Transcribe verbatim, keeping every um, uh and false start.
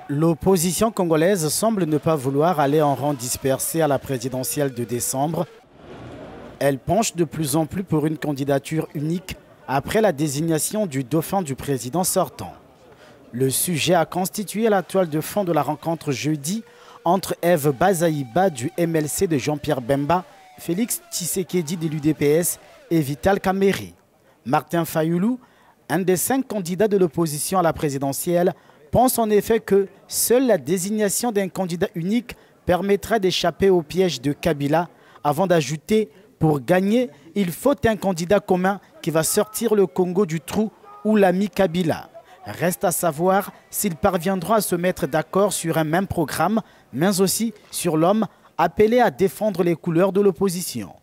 L'opposition congolaise semble ne pas vouloir aller en rang dispersé à la présidentielle de décembre. Elle penche de plus en plus pour une candidature unique après la désignation du dauphin du président sortant. Le sujet a constitué la toile de fond de la rencontre jeudi entre Eve Bazaïba du M L C de Jean-Pierre Bemba, Félix Tshisekedi de l'U D P S et Vital Kamerhe. Martin Fayulu, un des cinq candidats de l'opposition à la présidentielle, pense en effet que seule la désignation d'un candidat unique permettra d'échapper au piège de Kabila, avant d'ajouter « pour gagner, il faut un candidat commun qui va sortir le Congo du trou ou l'ami Kabila ». Reste à savoir s'ils parviendront à se mettre d'accord sur un même programme, mais aussi sur l'homme appelé à défendre les couleurs de l'opposition.